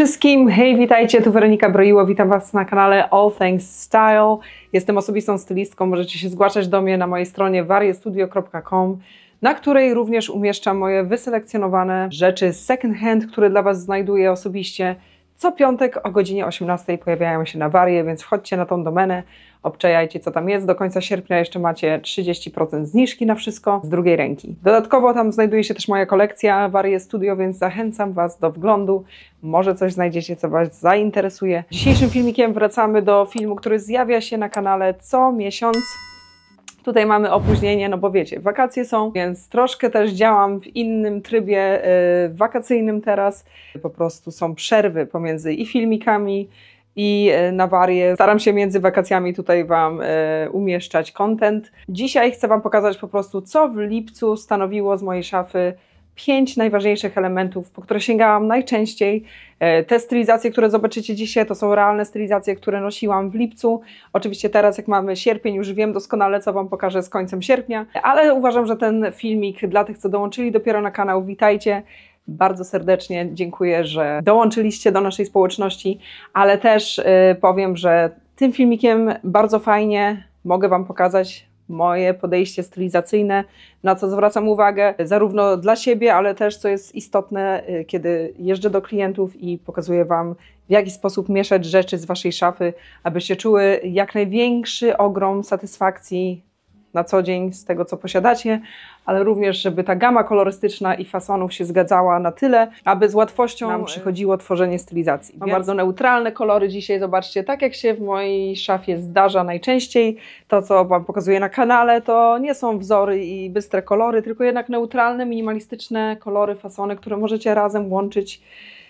wszystkim, hej, witajcie, tu Weronika Broiło, witam Was na kanale All Things Style. Jestem osobistą stylistką, możecie się zgłaszać do mnie na mojej stronie wariestudio.com, na której również umieszczam moje wyselekcjonowane rzeczy second hand, które dla Was znajduję osobiście. Co piątek o godzinie 18 pojawiają się na Warie, więc wchodźcie na tą domenę, obczajajcie co tam jest. Do końca sierpnia jeszcze macie 30% zniżki na wszystko z drugiej ręki. Dodatkowo tam znajduje się też moja kolekcja Warie Studio, więc zachęcam Was do wglądu. Może coś znajdziecie, co Was zainteresuje. Dzisiejszym filmikiem wracamy do filmu, który zjawia się na kanale co miesiąc. Tutaj mamy opóźnienie, no bo wiecie, wakacje są, więc troszkę też działam w innym trybie wakacyjnym teraz. Po prostu są przerwy pomiędzy i filmikami, i na Warie. Staram się między wakacjami tutaj Wam umieszczać content. Dzisiaj chcę Wam pokazać po prostu, co w lipcu stanowiło z mojej szafy 5 najważniejszych elementów, po które sięgałam najczęściej. Te stylizacje, które zobaczycie dzisiaj, to są realne stylizacje, które nosiłam w lipcu. Oczywiście teraz, jak mamy sierpień, już wiem doskonale, co Wam pokażę z końcem sierpnia, ale uważam, że ten filmik dla tych, co dołączyli dopiero na kanał, witajcie. Bardzo serdecznie dziękuję, że dołączyliście do naszej społeczności, ale też powiem, że tym filmikiem bardzo fajnie mogę Wam pokazać moje podejście stylizacyjne, na co zwracam uwagę zarówno dla siebie, ale też co jest istotne, kiedy jeżdżę do klientów i pokazuję Wam, w jaki sposób mieszać rzeczy z Waszej szafy, abyście czuły jak największy ogrom satysfakcji na co dzień z tego, co posiadacie, ale również, żeby ta gama kolorystyczna i fasonów się zgadzała na tyle, aby z łatwością nam przychodziło tworzenie stylizacji. Mam bardzo neutralne kolory dzisiaj, zobaczcie, tak jak się w mojej szafie zdarza najczęściej. To, co Wam pokazuję na kanale, to nie są wzory i bystre kolory, tylko jednak neutralne, minimalistyczne kolory, fasony, które możecie razem łączyć.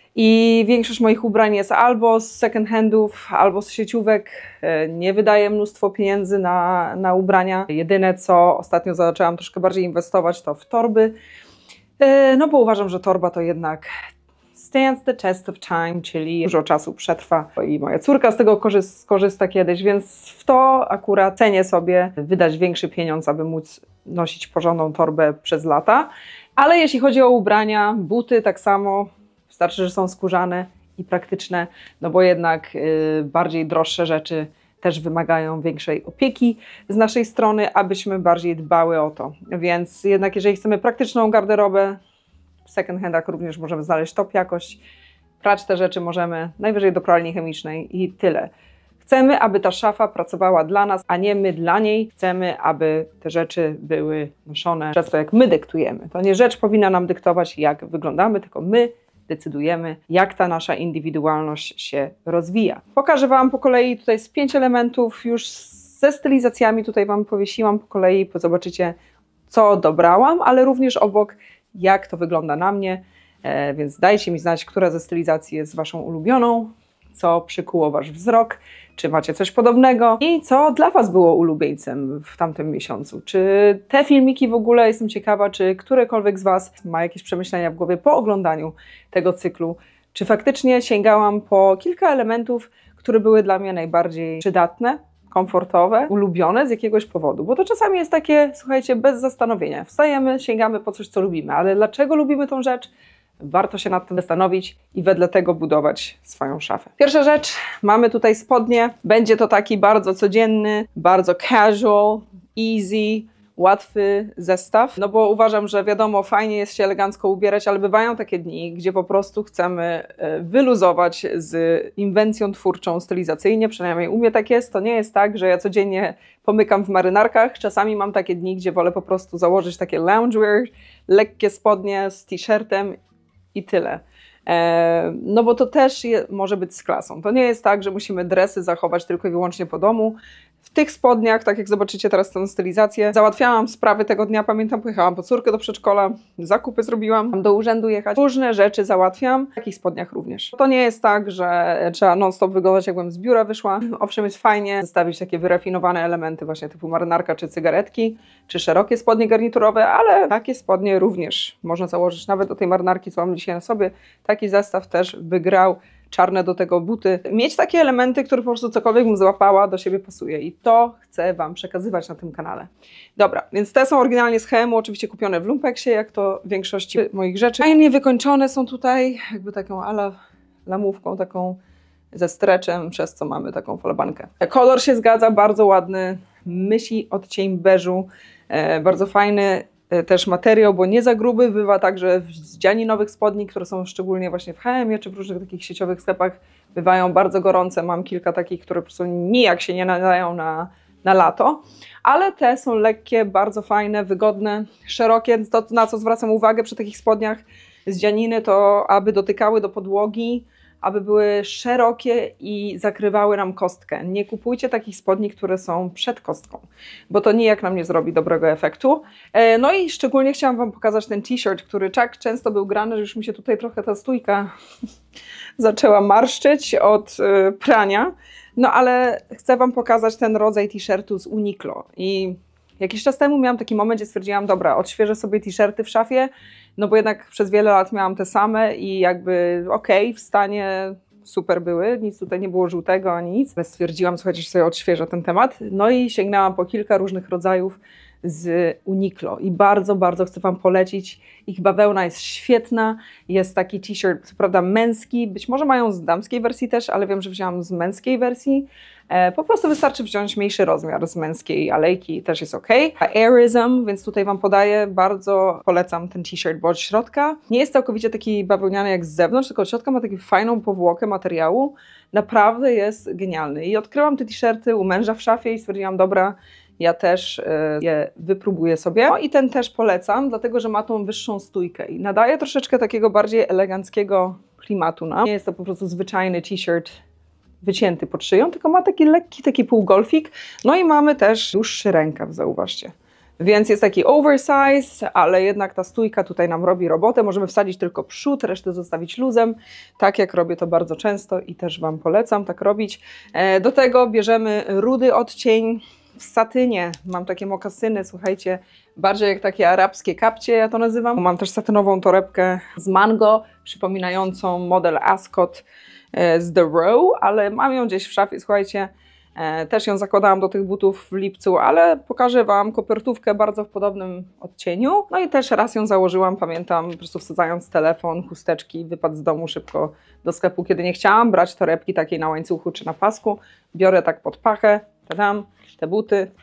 I większość moich ubrań jest albo z second handów, albo z sieciówek. Nie wydaję mnóstwo pieniędzy na ubrania. Jedyne, co ostatnio zaczęłam troszkę bardziej inwestować, to w torby. No bo uważam, że torba to jednak stands the test of time, czyli dużo czasu przetrwa. I moja córka z tego skorzysta kiedyś, więc w to akurat cenię sobie wydać większy pieniądz, aby móc nosić porządną torbę przez lata. Ale jeśli chodzi o ubrania, buty tak samo. Wystarczy, że są skórzane i praktyczne, no bo jednak bardziej droższe rzeczy też wymagają większej opieki z naszej strony, abyśmy bardziej dbały o to. Więc jednak jeżeli chcemy praktyczną garderobę, w second handach również możemy znaleźć top jakość. Prać te rzeczy możemy najwyżej do pralni chemicznej i tyle. Chcemy, aby ta szafa pracowała dla nas, a nie my dla niej. Chcemy, aby te rzeczy były noszone przez to, jak my dyktujemy. To nie rzecz powinna nam dyktować, jak wyglądamy, tylko my decydujemy, jak ta nasza indywidualność się rozwija. Pokażę Wam po kolei tutaj z 5 elementów, już ze stylizacjami tutaj Wam powiesiłam po kolei, zobaczycie, co dobrałam, ale również obok, jak to wygląda na mnie, więc dajcie mi znać, która ze stylizacji jest Waszą ulubioną, co przykuło Wasz wzrok, czy macie coś podobnego i co dla Was było ulubieńcem w tamtym miesiącu. Czy te filmiki w ogóle, jestem ciekawa, czy którekolwiek z Was ma jakieś przemyślenia w głowie po oglądaniu tego cyklu, czy faktycznie sięgałam po kilka elementów, które były dla mnie najbardziej przydatne, komfortowe, ulubione z jakiegoś powodu, bo to czasami jest takie, słuchajcie, bez zastanowienia. Wstajemy, sięgamy po coś, co lubimy, ale dlaczego lubimy tą rzecz? Warto się nad tym zastanowić i wedle tego budować swoją szafę. Pierwsza rzecz, mamy tutaj spodnie. Będzie to taki bardzo codzienny, bardzo casual, easy, łatwy zestaw. No bo uważam, że wiadomo, fajnie jest się elegancko ubierać, ale bywają takie dni, gdzie po prostu chcemy wyluzować z inwencją twórczą stylizacyjnie. Przynajmniej u mnie tak jest. To nie jest tak, że ja codziennie pomykam w marynarkach. Czasami mam takie dni, gdzie wolę po prostu założyć takie loungewear, lekkie spodnie z t-shirtem i tyle. No bo to też może być z klasą. To nie jest tak, że musimy dresy zachować tylko i wyłącznie po domu. W tych spodniach, tak jak zobaczycie teraz tę stylizację, załatwiałam sprawy tego dnia, pamiętam, pojechałam po córkę do przedszkola, zakupy zrobiłam, mam do urzędu jechać, różne rzeczy załatwiam, w takich spodniach również. To nie jest tak, że trzeba non-stop wyglądać, jakbym z biura wyszła. Owszem, jest fajnie zestawić takie wyrafinowane elementy właśnie typu marynarka czy cygaretki, czy szerokie spodnie garniturowe, ale takie spodnie również można założyć nawet do tej marynarki, co mam dzisiaj na sobie. Taki zestaw też by grał. Czarne do tego buty. Mieć takie elementy, które po prostu cokolwiek bym złapała, do siebie pasuje i to chcę Wam przekazywać na tym kanale. Dobra, więc te są oryginalnie z H&M, oczywiście kupione w Lumpeksie, jak to większość moich rzeczy. Fajnie wykończone są tutaj, jakby taką ala lamówką taką ze stretchem, przez co mamy taką falbankę. Kolor się zgadza, bardzo ładny, mysi odcień beżu, bardzo fajny też materiał, bo nie za gruby, bywa także z dzianinowych spodni, które są szczególnie właśnie w H&M czy w różnych takich sieciowych sklepach, bywają bardzo gorące. Mam kilka takich, które po prostu nijak się nie nadają na lato, ale te są lekkie, bardzo fajne, wygodne, szerokie. To, na co zwracam uwagę przy takich spodniach z dzianiny, to aby dotykały do podłogi, aby były szerokie i zakrywały nam kostkę. Nie kupujcie takich spodni, które są przed kostką, bo to nijak nam nie zrobi dobrego efektu. No i szczególnie chciałam Wam pokazać ten t-shirt, który tak często był grany, że już mi się tutaj trochę ta stójka zaczęła marszczyć od prania. No ale chcę Wam pokazać ten rodzaj t-shirtu z Uniqlo. I jakiś czas temu miałam taki moment, gdzie stwierdziłam, dobra, odświeżę sobie t-shirty w szafie, no bo jednak przez wiele lat miałam te same i jakby okej, w stanie super były, nic tutaj nie było żółtego ani nic. Ale stwierdziłam, słuchajcie, że sobie odświeżę ten temat. No i sięgnęłam po kilka różnych rodzajów z Uniqlo i bardzo, bardzo chcę Wam polecić. Ich bawełna jest świetna, jest taki t-shirt, co prawda męski, być może mają z damskiej wersji też, ale wiem, że wzięłam z męskiej wersji. Po prostu wystarczy wziąć mniejszy rozmiar z męskiej alejki, też jest ok. Airism, więc tutaj Wam podaję, bardzo polecam ten t-shirt, bo od środka nie jest całkowicie taki bawełniany jak z zewnątrz, tylko od środka ma taką fajną powłokę materiału. Naprawdę jest genialny. I odkryłam te t-shirty u męża w szafie i stwierdziłam, dobra, ja też je wypróbuję sobie. No i ten też polecam, dlatego że ma tą wyższą stójkę i nadaje troszeczkę takiego bardziej eleganckiego klimatu. No. Nie jest to po prostu zwyczajny t-shirt wycięty pod szyją, tylko ma taki lekki, taki półgolfik. No i mamy też dłuższy rękaw, zauważcie. Więc jest taki oversize, ale jednak ta stójka tutaj nam robi robotę. Możemy wsadzić tylko przód, resztę zostawić luzem. Tak jak robię to bardzo często i też Wam polecam tak robić. Do tego bierzemy rudy odcień. W satynie mam takie mokasyny, słuchajcie, bardziej jak takie arabskie kapcie, ja to nazywam. Mam też satynową torebkę z mango, przypominającą model Ascot z The Row, ale mam ją gdzieś w szafie, słuchajcie. Też ją zakładałam do tych butów w lipcu, ale pokażę Wam kopertówkę bardzo w podobnym odcieniu. No i też raz ją założyłam, pamiętam, po prostu wsadzając telefon, chusteczki, wypad z domu szybko do sklepu, kiedy nie chciałam brać torebki takiej na łańcuchu czy na pasku. Biorę tak pod pachę, tadam, te buty,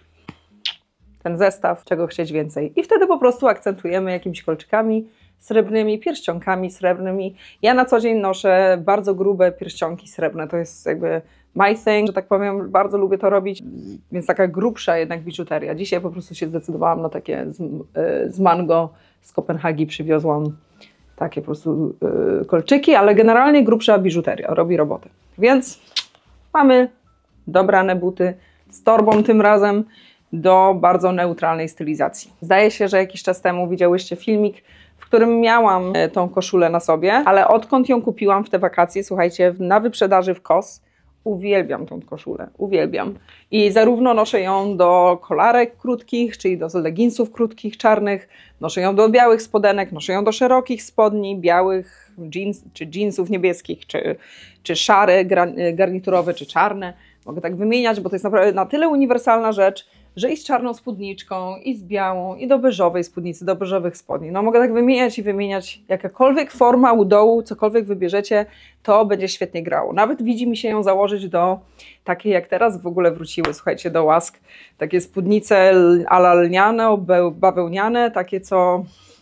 ten zestaw, czego chcieć więcej. I wtedy po prostu akcentujemy jakimiś kolczykami srebrnymi, pierścionkami srebrnymi. Ja na co dzień noszę bardzo grube pierścionki srebrne, to jest jakby my thing, że tak powiem, bardzo lubię to robić, więc taka grubsza jednak biżuteria. Dzisiaj po prostu się zdecydowałam na takie z mango z Kopenhagi, przywiozłam takie po prostu kolczyki, ale generalnie grubsza biżuteria robi robotę. Więc mamy dobrane buty z torbą tym razem do bardzo neutralnej stylizacji. Zdaje się, że jakiś czas temu widziałyście filmik, w którym miałam tą koszulę na sobie, ale odkąd ją kupiłam w te wakacje, słuchajcie, na wyprzedaży w KOS, uwielbiam tą koszulę, uwielbiam. I zarówno noszę ją do kolarek krótkich, czyli do leginsów krótkich, czarnych, noszę ją do białych spodenek, noszę ją do szerokich spodni, białych czy jeansów niebieskich, czy szare, garniturowe, czy czarne. Mogę tak wymieniać, bo to jest naprawdę na tyle uniwersalna rzecz, że i z czarną spódniczką, i z białą, i do beżowej spódnicy, do beżowych spodni. No mogę tak wymieniać i wymieniać. Jakakolwiek forma u dołu, cokolwiek wybierzecie, to będzie świetnie grało. Nawet widzi mi się ją założyć do takiej, jak teraz w ogóle wróciły, słuchajcie, do łask. Takie spódnice a la lniane, bawełniane, takie co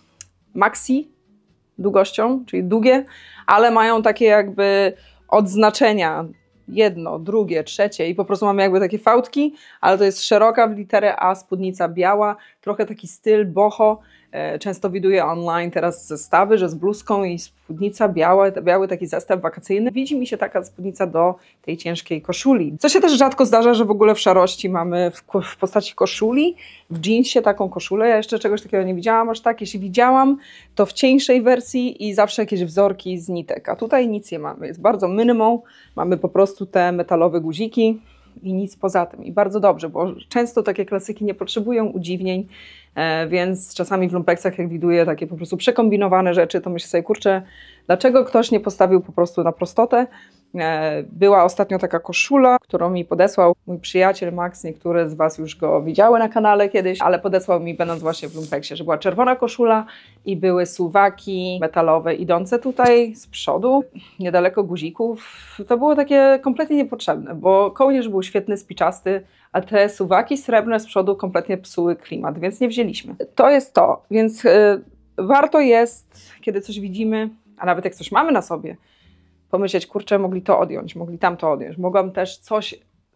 maxi długością, czyli długie, ale mają takie jakby odznaczenia. Jedno, drugie, trzecie i po prostu mamy jakby takie fałdki, ale to jest szeroka w literę A, spódnica biała, trochę taki styl boho. Często widuję online teraz zestawy, że z bluzką i spódnica biała, biały taki zestaw wakacyjny. Widzi mi się taka spódnica do tej ciężkiej koszuli. Co się też rzadko zdarza, że w ogóle w szarości mamy w postaci koszuli, w jeansie taką koszulę. Ja jeszcze czegoś takiego nie widziałam aż tak. Jeśli widziałam, to w cieńszej wersji i zawsze jakieś wzorki z nitek. A tutaj nic nie mamy. Jest bardzo minimal. Mamy po prostu te metalowe guziki i nic poza tym. I bardzo dobrze, bo często takie klasyki nie potrzebują udziwnień, więc czasami w lumpeksach, jak widuję takie po prostu przekombinowane rzeczy, to myślę sobie, kurczę, dlaczego ktoś nie postawił po prostu na prostotę Była ostatnio taka koszula, którą mi podesłał mój przyjaciel Max. Niektóre z Was już go widziały na kanale kiedyś, ale podesłał mi, będąc właśnie w lumpeksie, że była czerwona koszula i były suwaki metalowe idące tutaj z przodu, niedaleko guzików. To było takie kompletnie niepotrzebne, bo kołnierz był świetny, spiczasty, a te suwaki srebrne z przodu kompletnie psuły klimat, więc nie wzięliśmy. To jest to, więc warto jest, kiedy coś widzimy, a nawet jak coś mamy na sobie, pomyśleć, kurczę, mogli to odjąć, mogli tamto odjąć. Mogłam też coś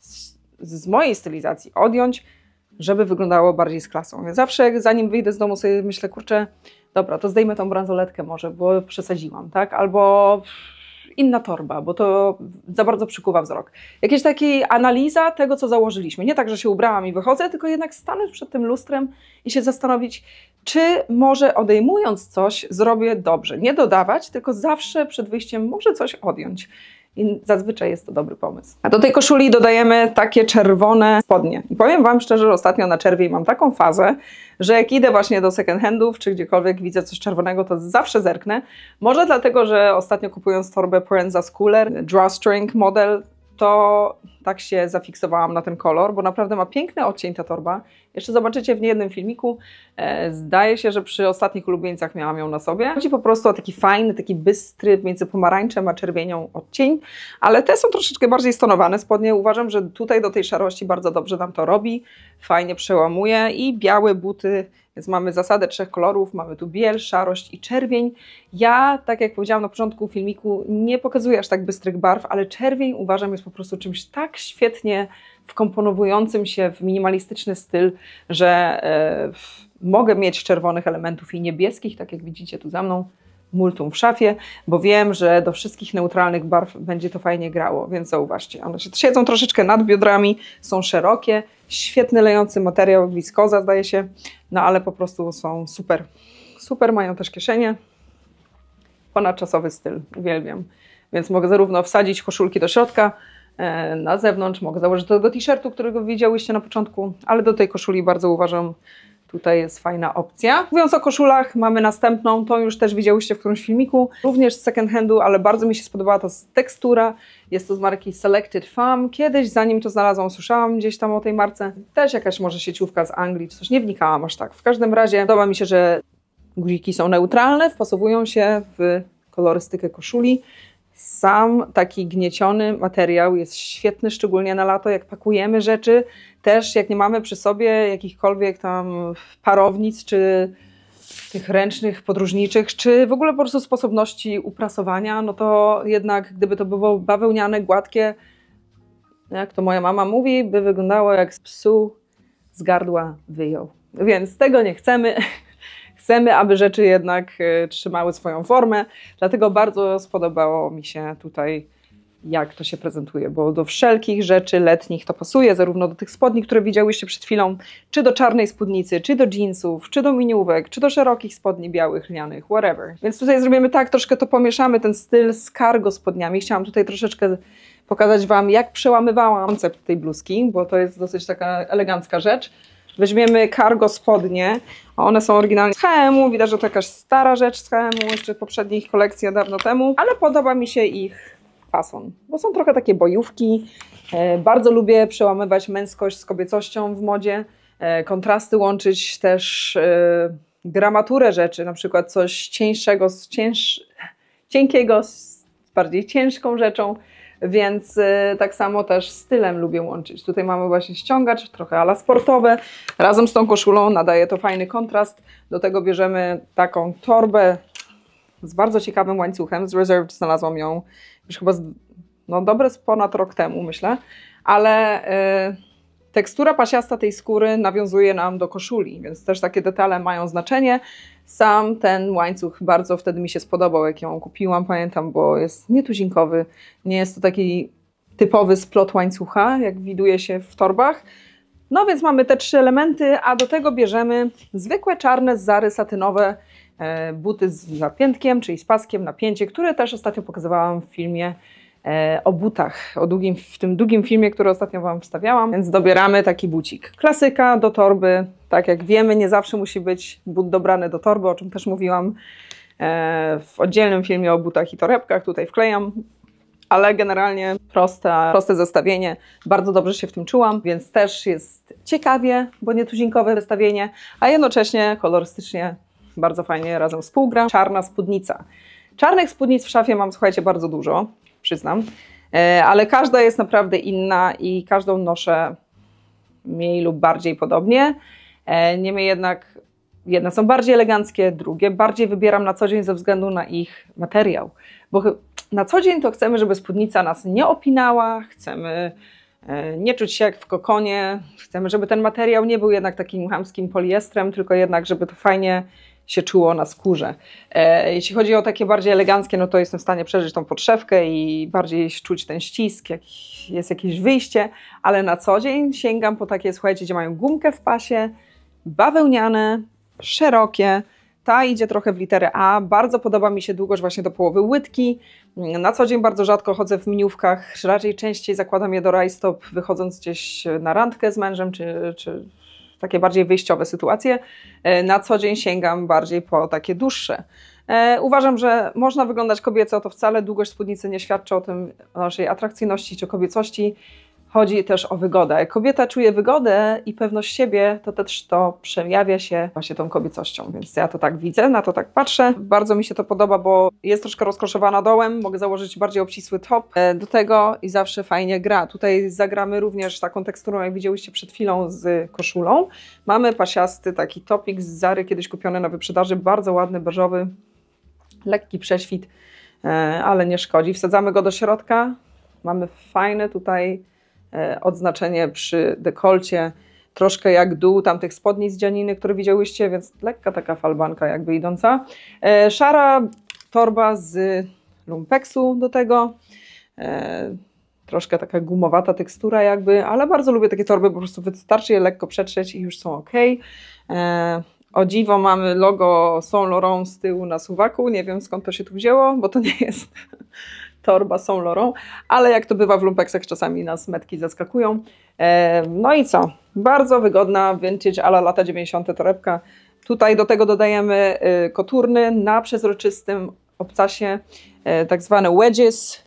z mojej stylizacji odjąć, żeby wyglądało bardziej z klasą. Więc zawsze, zanim wyjdę z domu, sobie myślę, kurczę, dobra, to zdejmę tą bransoletkę może, bo przesadziłam, tak? Albo inna torba, bo to za bardzo przykuwa wzrok. Jakieś taka analiza tego, co założyliśmy. Nie tak, że się ubrałam i wychodzę, tylko jednak stanąć przed tym lustrem i się zastanowić, czy może odejmując coś zrobię dobrze. Nie dodawać, tylko zawsze przed wyjściem może coś odjąć. I zazwyczaj jest to dobry pomysł. A do tej koszuli dodajemy takie czerwone spodnie. I powiem Wam szczerze, że ostatnio na czerwiej mam taką fazę, że jak idę właśnie do second handów, czy gdziekolwiek widzę coś czerwonego, to zawsze zerknę. Może dlatego, że ostatnio kupując torbę Proenza Schooler, drawstring model, to tak się zafiksowałam na ten kolor, bo naprawdę ma piękny odcień ta torba. Jeszcze zobaczycie w niejednym filmiku. Zdaje się, że przy ostatnich ulubieńcach miałam ją na sobie. Chodzi po prostu o taki fajny, taki bystry między pomarańczem a czerwienią odcień, ale te są troszeczkę bardziej stonowane spodnie. Uważam, że tutaj do tej szarości bardzo dobrze nam to robi. Fajnie przełamuje i białe buty, więc mamy zasadę 3 kolorów. Mamy tu biel, szarość i czerwień. Ja, tak jak powiedziałam na początku filmiku, nie pokazuję aż tak bystrych barw, ale czerwień uważam jest po prostu czymś tak świetnie wkomponowującym się w minimalistyczny styl, że mogę mieć czerwonych elementów i niebieskich, tak jak widzicie tu za mną, multum w szafie, bo wiem, że do wszystkich neutralnych barw będzie to fajnie grało, więc zauważcie, one siedzą troszeczkę nad biodrami, są szerokie, świetny lejący materiał, wiskoza zdaje się, no ale po prostu są super. Super, mają też kieszenie, ponadczasowy styl, uwielbiam, więc mogę zarówno wsadzić koszulki do środka, na zewnątrz, mogę założyć to do t-shirtu, którego widziałyście na początku, ale do tej koszuli bardzo uważam, tutaj jest fajna opcja. Mówiąc o koszulach, mamy następną, tą już też widziałyście w którymś filmiku, również z second handu, ale bardzo mi się spodobała ta tekstura. Jest to z marki Selected Farm. Kiedyś, zanim to znalazłam, słyszałam gdzieś tam o tej marce. Też jakaś może sieciówka z Anglii, czy coś, nie wnikałam aż tak. W każdym razie podoba mi się, że guziki są neutralne, wpasowują się w kolorystykę koszuli. Sam taki gnieciony materiał jest świetny, szczególnie na lato, jak pakujemy rzeczy. Też jak nie mamy przy sobie jakichkolwiek tam parownic, czy tych ręcznych, podróżniczych, czy w ogóle po prostu sposobności uprasowania, no to jednak gdyby to było bawełniane, gładkie, jak to moja mama mówi, by wyglądało jak z psu z gardła wyjął. Więc tego nie chcemy. Chcemy, aby rzeczy jednak trzymały swoją formę, dlatego bardzo spodobało mi się tutaj, jak to się prezentuje, bo do wszelkich rzeczy letnich to pasuje, zarówno do tych spodni, które widziałyście przed chwilą, czy do czarnej spódnicy, czy do jeansów, czy do miniówek, czy do szerokich spodni białych, lnianych, whatever. Więc tutaj zrobimy tak, troszkę to pomieszamy, ten styl z cargo spodniami. Chciałam tutaj troszeczkę pokazać Wam, jak przełamywałam koncept tej bluzki, bo to jest dosyć taka elegancka rzecz. Weźmiemy cargo spodnie, one są oryginalnie z H&M-u, widać, że to jakaś stara rzecz z H&M-u, jeszcze poprzednich kolekcji dawno temu, ale podoba mi się ich fason, bo są trochę takie bojówki. Bardzo lubię przełamywać męskość z kobiecością w modzie, kontrasty łączyć też, gramaturę rzeczy, na przykład coś cieńszego cienkiego z bardziej ciężką rzeczą. Więc tak samo też stylem lubię łączyć. Tutaj mamy właśnie ściągacz, trochę ala sportowe. Razem z tą koszulą nadaje to fajny kontrast. Do tego bierzemy taką torbę z bardzo ciekawym łańcuchem. Z Reserved znalazłam ją już chyba dobre z ponad rok temu, myślę. Ale tekstura pasiasta tej skóry nawiązuje nam do koszuli, więc też takie detale mają znaczenie. Sam ten łańcuch bardzo wtedy mi się spodobał, jak ją kupiłam, pamiętam, bo jest nietuzinkowy. Nie jest to taki typowy splot łańcucha, jak widuje się w torbach. No więc mamy te 3 elementy, a do tego bierzemy zwykłe czarne zary satynowe buty z zapiętkiem, czyli z paskiem na pięcie, które też ostatnio pokazywałam w filmie o butach, w tym długim filmie, który ostatnio Wam wstawiałam, więc dobieramy taki bucik. Klasyka do torby, tak jak wiemy, nie zawsze musi być but dobrany do torby, o czym też mówiłam w oddzielnym filmie o butach i torebkach, tutaj wklejam. ale generalnie proste zestawienie. Bardzo dobrze się w tym czułam, więc też jest ciekawie, bo nietuzinkowe zestawienie, a jednocześnie kolorystycznie bardzo fajnie razem współgra. Czarna spódnica. Czarnych spódnic w szafie mam, słuchajcie, bardzo dużo, przyznam, ale każda jest naprawdę inna i każdą noszę mniej lub bardziej podobnie. Niemniej jednak jedne są bardziej eleganckie, drugie bardziej wybieram na co dzień ze względu na ich materiał. Bo na co dzień to chcemy, żeby spódnica nas nie opinała, chcemy nie czuć się jak w kokonie, chcemy, żeby ten materiał nie był jednak takim chamskim poliestrem, tylko jednak, żeby to fajnie się czuło na skórze. Jeśli chodzi o takie bardziej eleganckie, no to jestem w stanie przeżyć tą podszewkę i bardziej czuć ten ścisk, jest jakieś wyjście, ale na co dzień sięgam po takie, słuchajcie, gdzie mają gumkę w pasie, bawełniane, szerokie. Ta idzie trochę w literę A. Bardzo podoba mi się długość właśnie do połowy łydki. Na co dzień bardzo rzadko chodzę w miniówkach, raczej częściej zakładam je do rajstop, wychodząc gdzieś na randkę z mężem, czy takie bardziej wyjściowe sytuacje. Na co dzień sięgam bardziej po takie dłuższe. Uważam, że można wyglądać kobieco, to wcale długość spódnicy nie świadczy o tym, o naszej atrakcyjności czy kobiecości. Chodzi też o wygodę. Jak kobieta czuje wygodę i pewność siebie, to też to przejawia się właśnie tą kobiecością. Więc ja to tak widzę, na to tak patrzę. Bardzo mi się to podoba, bo jest troszkę rozkoszowana dołem. Mogę założyć bardziej obcisły top do tego i zawsze fajnie gra. Tutaj zagramy również taką teksturą, jak widziałyście przed chwilą z koszulą. Mamy pasiasty taki topik z Zary, kiedyś kupiony na wyprzedaży. Bardzo ładny, beżowy, lekki prześwit, ale nie szkodzi. Wsadzamy go do środka. Mamy fajne tutaj odznaczenie przy dekolcie, troszkę jak dół tamtych spodni z dzianiny, które widziałyście, więc lekka taka falbanka jakby idąca. Szara torba z lumpeksu do tego, troszkę taka gumowata tekstura jakby, ale bardzo lubię takie torby, po prostu wystarczy je lekko przetrzeć i już są ok. O dziwo mamy logo Saint Laurent z tyłu na suwaku, nie wiem skąd to się tu wzięło, bo to nie jest torba Saint Laurent, ale jak to bywa w lumpeksach, czasami nas metki zaskakują. No i co? Bardzo wygodna vintage a la lata 90. torebka. Tutaj do tego dodajemy koturny na przezroczystym obcasie, tak zwane wedges.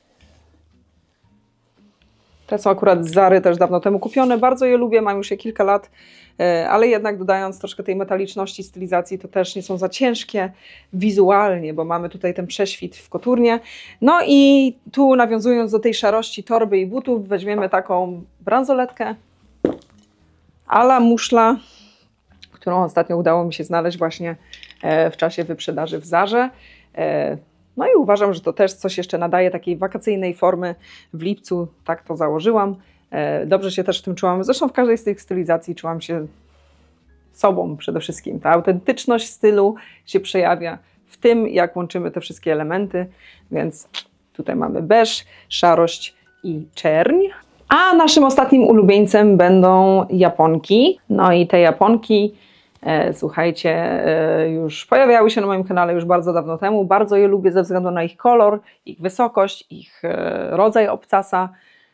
Te są akurat z Zary, też dawno temu kupione. Bardzo je lubię, mam już je kilka lat, ale jednak dodając troszkę tej metaliczności stylizacji, to też nie są za ciężkie wizualnie, bo mamy tutaj ten prześwit w koturnie. No i tu nawiązując do tej szarości torby i butów, weźmiemy taką bransoletkę a la muszla, którą ostatnio udało mi się znaleźć właśnie w czasie wyprzedaży w Zarze. No i uważam, że to też coś jeszcze nadaje takiej wakacyjnej formy. W lipcu tak to założyłam. Dobrze się też w tym czułam. Zresztą w każdej z tych stylizacji czułam się sobą przede wszystkim. Ta autentyczność stylu się przejawia w tym, jak łączymy te wszystkie elementy. Więc tutaj mamy beż, szarość i czerń. A naszym ostatnim ulubieńcem będą japonki. No i te japonki, słuchajcie, już pojawiały się na moim kanale już bardzo dawno temu. Bardzo je lubię ze względu na ich kolor, ich wysokość, ich rodzaj obcasa,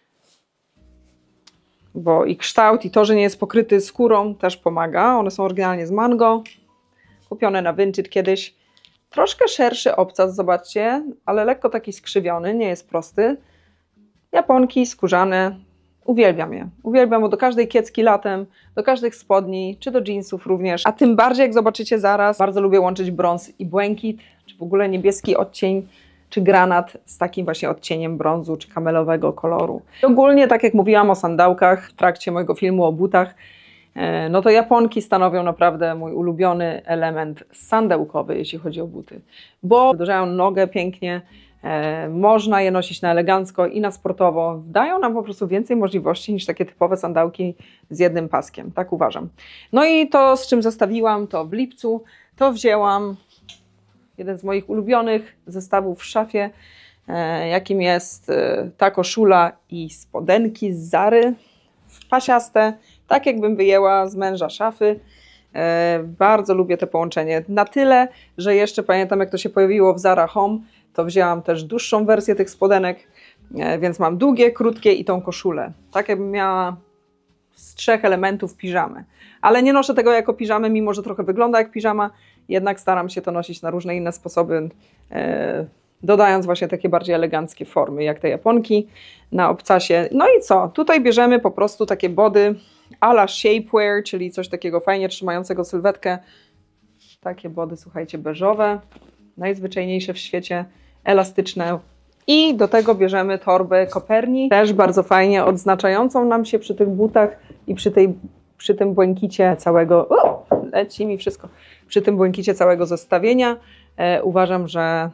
bo i kształt, i to, że nie jest pokryty skórą, też pomaga. One są oryginalnie z mango, kupione na Vinted kiedyś. Troszkę szerszy obcas, zobaczcie, ale lekko taki skrzywiony, nie jest prosty. Japonki skórzane, uwielbiam je. Uwielbiam, bo do każdej kiecki latem, do każdych spodni, czy do jeansów również. A tym bardziej, jak zobaczycie zaraz, bardzo lubię łączyć brąz i błękit, czy w ogóle niebieski odcień, czy granat z takim właśnie odcieniem brązu, czy kamelowego koloru. I ogólnie, tak jak mówiłam o sandałkach w trakcie mojego filmu o butach, no to japonki stanowią naprawdę mój ulubiony element sandełkowy, jeśli chodzi o buty. Bo wydłużają nogę pięknie, można je nosić na elegancko i na sportowo. Dają nam po prostu więcej możliwości niż takie typowe sandałki z jednym paskiem, tak uważam. No i to, z czym zestawiłam, to w lipcu, to wzięłam jeden z moich ulubionych zestawów w szafie, jakim jest ta koszula i spodenki z Zary, pasiaste, tak jakbym wyjęła z męża szafy. Bardzo lubię to połączenie. Na tyle, że jeszcze pamiętam, jak to się pojawiło w Zara Home, to wzięłam też dłuższą wersję tych spodenek, więc mam długie, krótkie i tą koszulę. Tak jakbym miała z 3 elementów piżamy. Ale nie noszę tego jako piżamy, mimo że trochę wygląda jak piżama, jednak staram się to nosić na różne inne sposoby. dodając właśnie takie bardziej eleganckie formy, jak te japonki na obcasie. No i co? Tutaj bierzemy po prostu takie body a la shapewear, czyli coś takiego fajnie trzymającego sylwetkę. Takie body, słuchajcie, beżowe, najzwyczajniejsze w świecie, elastyczne. I do tego bierzemy torbę Coperni, też bardzo fajnie odznaczającą nam się przy tych butach i przy tym błękicie całego, leci mi wszystko, przy tym błękicie całego zestawienia. Uważam, że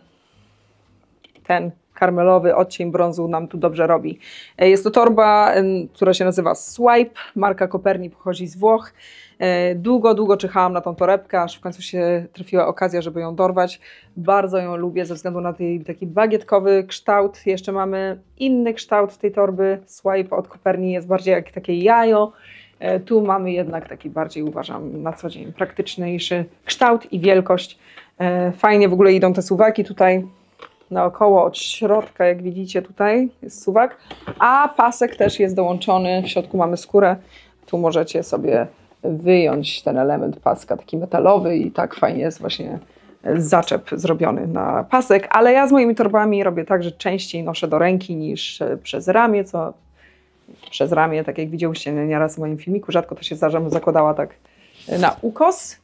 ten karmelowy odcień brązu nam tu dobrze robi. Jest to torba, która się nazywa Swipe, marka Coperni, pochodzi z Włoch. Długo czekałam na tą torebkę, aż w końcu się trafiła okazja, żeby ją dorwać. Bardzo ją lubię ze względu na taki bagietkowy kształt. Jeszcze mamy inny kształt tej torby. Swipe od Coperni jest bardziej jak takie jajo. Tu mamy jednak taki bardziej, uważam, na co dzień praktyczniejszy kształt i wielkość. Fajnie w ogóle idą te suwaki tutaj naokoło od środka, jak widzicie tutaj jest suwak, a pasek też jest dołączony, w środku mamy skórę, tu możecie sobie wyjąć ten element paska, taki metalowy i tak fajnie jest właśnie zaczep zrobiony na pasek, ale ja z moimi torbami robię tak, że częściej noszę do ręki niż przez ramię, przez ramię, tak jak widzieliście nieraz w moim filmiku, rzadko to się zdarza, bym zakładała tak na ukos,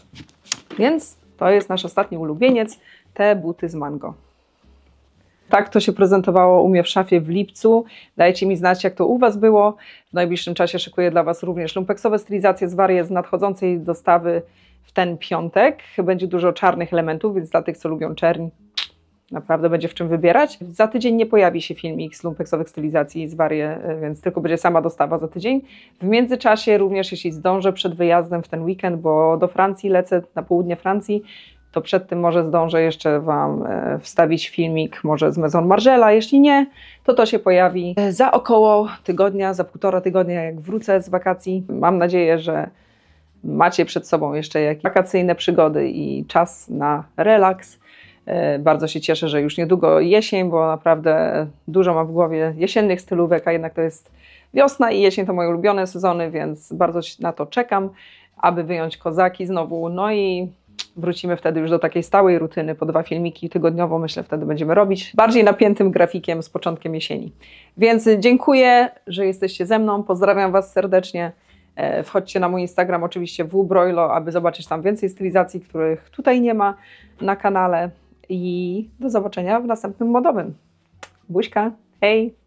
więc to jest nasz ostatni ulubieniec, te buty z Mango. Tak to się prezentowało u mnie w szafie w lipcu. Dajcie mi znać, jak to u Was było. W najbliższym czasie szykuję dla Was również lumpeksowe stylizacje z Varie z nadchodzącej dostawy w ten piątek. Będzie dużo czarnych elementów, więc dla tych, co lubią czerń, naprawdę będzie w czym wybierać. Za tydzień nie pojawi się filmik z lumpeksowych stylizacji z Varie, więc tylko będzie sama dostawa za tydzień. W międzyczasie również, jeśli zdążę przed wyjazdem w ten weekend, bo do Francji lecę, na południe Francji, to przed tym może zdążę jeszcze Wam wstawić filmik może z Maison Margiela. Jeśli nie, to się pojawi za około tygodnia, za 1,5 tygodnia, jak wrócę z wakacji. Mam nadzieję, że macie przed sobą jeszcze jakieś wakacyjne przygody i czas na relaks. Bardzo się cieszę, że już niedługo jesień, bo naprawdę dużo mam w głowie jesiennych stylówek, a jednak to jest wiosna i jesień to moje ulubione sezony, więc bardzo na to czekam, aby wyjąć kozaki znowu. No i wrócimy wtedy już do takiej stałej rutyny, po 2 filmiki tygodniowo, myślę, wtedy będziemy robić. Bardziej napiętym grafikiem z początkiem jesieni. Więc dziękuję, że jesteście ze mną, pozdrawiam Was serdecznie. Wchodźcie na mój Instagram, oczywiście wbroilo, aby zobaczyć tam więcej stylizacji, których tutaj nie ma na kanale. I do zobaczenia w następnym modowym. Buźka, hej!